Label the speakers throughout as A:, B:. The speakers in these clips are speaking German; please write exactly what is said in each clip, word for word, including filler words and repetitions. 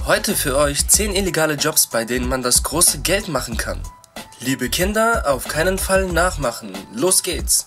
A: Heute für euch zehn illegale Jobs, bei denen man das große Geld machen kann. Liebe Kinder, auf keinen Fall nachmachen. Los geht's!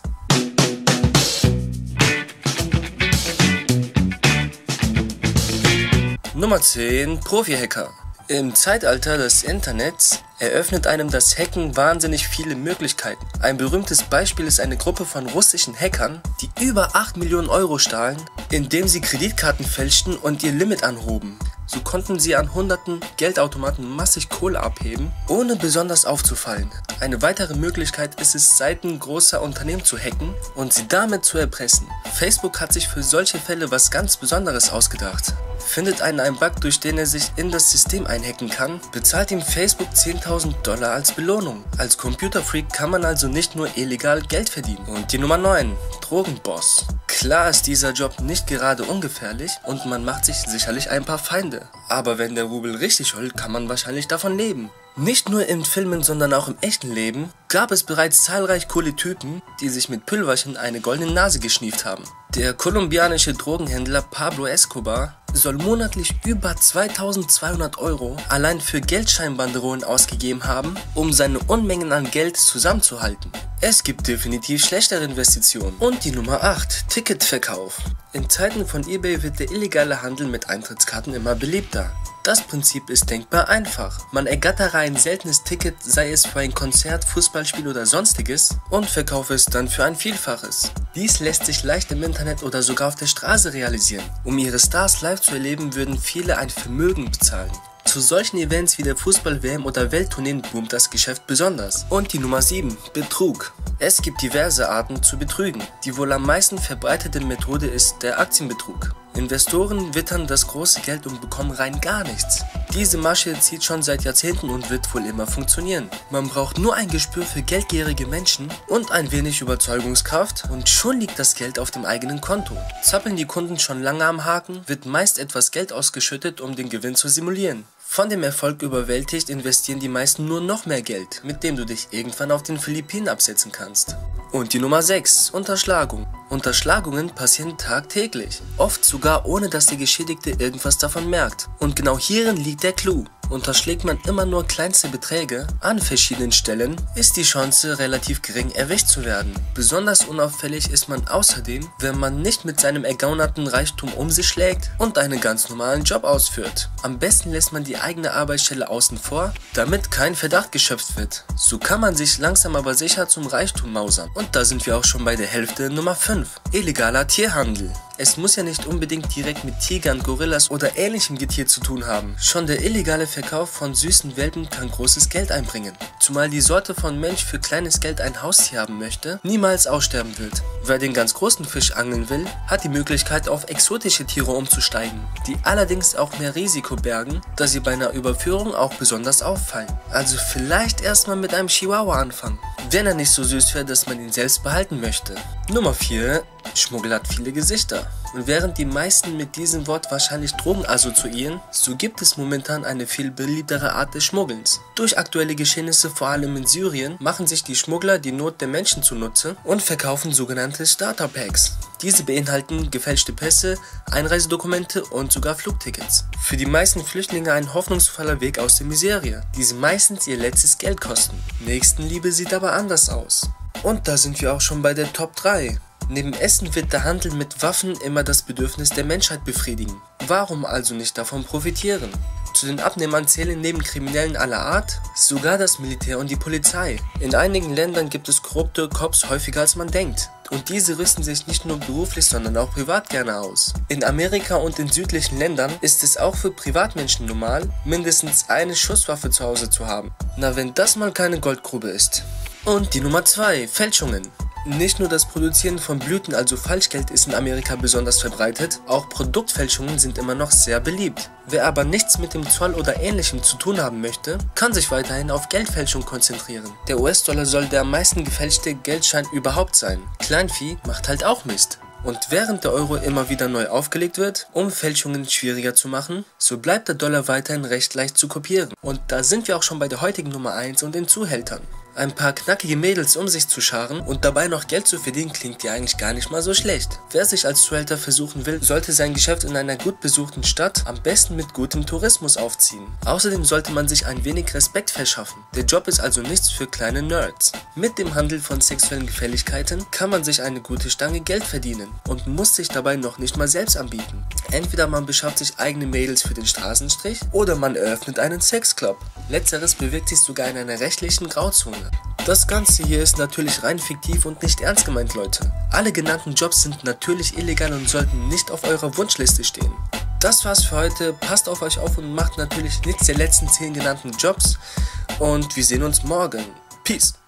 A: Nummer zehn. Profi-Hacker. Im Zeitalter des Internets eröffnet einem das Hacken wahnsinnig viele Möglichkeiten. Ein berühmtes Beispiel ist eine Gruppe von russischen Hackern, die über acht Millionen Euro stahlen, indem sie Kreditkarten fälschten und ihr Limit anhoben. So konnten sie an hunderten Geldautomaten massig Kohle abheben, ohne besonders aufzufallen. Eine weitere Möglichkeit ist es, Seiten großer Unternehmen zu hacken und sie damit zu erpressen. Facebook hat sich für solche Fälle was ganz Besonderes ausgedacht. Findet einen einen Bug, durch den er sich in das System einhacken kann, bezahlt ihm Facebook zehntausend Dollar als Belohnung. Als Computerfreak kann man also nicht nur illegal Geld verdienen. Und die Nummer neun. Drogenboss. Klar ist dieser Job nicht gerade ungefährlich und man macht sich sicherlich ein paar Feinde. Aber wenn der Rubel richtig holt, kann man wahrscheinlich davon leben. Nicht nur in Filmen, sondern auch im echten Leben gab es bereits zahlreich coole Typen, die sich mit Pülverchen eine goldene Nase geschnieft haben. Der kolumbianische Drogenhändler Pablo Escobar soll monatlich über zweitausendzweihundert Euro allein für Geldscheinbanderolen ausgegeben haben, um seine Unmengen an Geld zusammenzuhalten. Es gibt definitiv schlechtere Investitionen. Und die Nummer acht. Ticketverkauf. In Zeiten von eBay wird der illegale Handel mit Eintrittskarten immer beliebter. Das Prinzip ist denkbar einfach. Man ergattere ein seltenes Ticket, sei es für ein Konzert, Fußballspiel oder sonstiges, und verkaufe es dann für ein Vielfaches. Dies lässt sich leicht im Internet oder sogar auf der Straße realisieren. Um ihre Stars live zu erleben, würden viele ein Vermögen bezahlen. Zu solchen Events wie der Fußball-W M oder Welttourneen boomt das Geschäft besonders. Und die Nummer sieben. Betrug. Es gibt diverse Arten zu betrügen. Die wohl am meisten verbreitete Methode ist der Aktienbetrug. Investoren wittern das große Geld und bekommen rein gar nichts. Diese Masche zieht schon seit Jahrzehnten und wird wohl immer funktionieren. Man braucht nur ein Gespür für geldgierige Menschen und ein wenig Überzeugungskraft und schon liegt das Geld auf dem eigenen Konto. Zappeln die Kunden schon lange am Haken, wird meist etwas Geld ausgeschüttet, um den Gewinn zu simulieren. Von dem Erfolg überwältigt investieren die meisten nur noch mehr Geld, mit dem du dich irgendwann auf den Philippinen absetzen kannst. Und die Nummer sechs. Unterschlagung. Unterschlagungen passieren tagtäglich, oft sogar ohne dass der Geschädigte irgendwas davon merkt. Und genau hierin liegt der Clou. Unterschlägt man immer nur kleinste Beträge an verschiedenen Stellen, ist die Chance relativ gering, erwischt zu werden. Besonders unauffällig ist man außerdem, wenn man nicht mit seinem ergaunerten Reichtum um sich schlägt und einen ganz normalen Job ausführt. Am besten lässt man die eigene Arbeitsstelle außen vor, damit kein Verdacht geschöpft wird. So kann man sich langsam aber sicher zum Reichtum mausern. Und da sind wir auch schon bei der Hälfte. Nummer fünf. Illegaler Tierhandel. Es muss ja nicht unbedingt direkt mit Tigern, Gorillas oder ähnlichem Getier zu tun haben. Schon der illegale Verkauf von süßen Welpen kann großes Geld einbringen. Zumal die Sorte von Mensch für kleines Geld ein Haustier haben möchte, niemals aussterben wird. Wer den ganz großen Fisch angeln will, hat die Möglichkeit auf exotische Tiere umzusteigen, die allerdings auch mehr Risiko bergen, da sie bei einer Überführung auch besonders auffallen. Also vielleicht erstmal mit einem Chihuahua anfangen, wenn er nicht so süß wäre, dass man ihn selbst behalten möchte. Nummer vier. Schmuggel hat viele Gesichter. Und während die meisten mit diesem Wort wahrscheinlich Drogen assoziieren, so gibt es momentan eine viel beliebtere Art des Schmuggelns. Durch aktuelle Geschehnisse, vor allem in Syrien, machen sich die Schmuggler die Not der Menschen zunutze und verkaufen sogenannte Starter-Packs. Diese beinhalten gefälschte Pässe, Einreisedokumente und sogar Flugtickets. Für die meisten Flüchtlinge ein hoffnungsvoller Weg aus der Miserie, die sie meistens ihr letztes Geld kosten. Nächstenliebe sieht aber anders aus. Und da sind wir auch schon bei der Top drei. Neben Essen wird der Handel mit Waffen immer das Bedürfnis der Menschheit befriedigen. Warum also nicht davon profitieren? Zu den Abnehmern zählen neben Kriminellen aller Art sogar das Militär und die Polizei. In einigen Ländern gibt es korrupte Cops häufiger als man denkt. Und diese rüsten sich nicht nur beruflich, sondern auch privat gerne aus. In Amerika und in südlichen Ländern ist es auch für Privatmenschen normal, mindestens eine Schusswaffe zu Hause zu haben. Na, wenn das mal keine Goldgrube ist. Und die Nummer zwei. Fälschungen. Nicht nur das Produzieren von Blüten, also Falschgeld, ist in Amerika besonders verbreitet, auch Produktfälschungen sind immer noch sehr beliebt. Wer aber nichts mit dem Zoll oder Ähnlichem zu tun haben möchte, kann sich weiterhin auf Geldfälschung konzentrieren. Der U S-Dollar soll der am meisten gefälschte Geldschein überhaupt sein. Kleinvieh macht halt auch Mist. Und während der Euro immer wieder neu aufgelegt wird, um Fälschungen schwieriger zu machen, so bleibt der Dollar weiterhin recht leicht zu kopieren. Und da sind wir auch schon bei der heutigen Nummer eins und den Zuhältern. Ein paar knackige Mädels um sich zu scharen und dabei noch Geld zu verdienen, klingt ja eigentlich gar nicht mal so schlecht. Wer sich als Zuhälter versuchen will, sollte sein Geschäft in einer gut besuchten Stadt am besten mit gutem Tourismus aufziehen. Außerdem sollte man sich ein wenig Respekt verschaffen. Der Job ist also nichts für kleine Nerds. Mit dem Handel von sexuellen Gefälligkeiten kann man sich eine gute Stange Geld verdienen und muss sich dabei noch nicht mal selbst anbieten. Entweder man beschafft sich eigene Mädels für den Straßenstrich oder man eröffnet einen Sexclub. Letzteres bewegt sich sogar in einer rechtlichen Grauzone. Das Ganze hier ist natürlich rein fiktiv und nicht ernst gemeint, Leute. Alle genannten Jobs sind natürlich illegal und sollten nicht auf eurer Wunschliste stehen. Das war's für heute, passt auf euch auf und macht natürlich nichts der letzten zehn genannten Jobs und wir sehen uns morgen. Peace!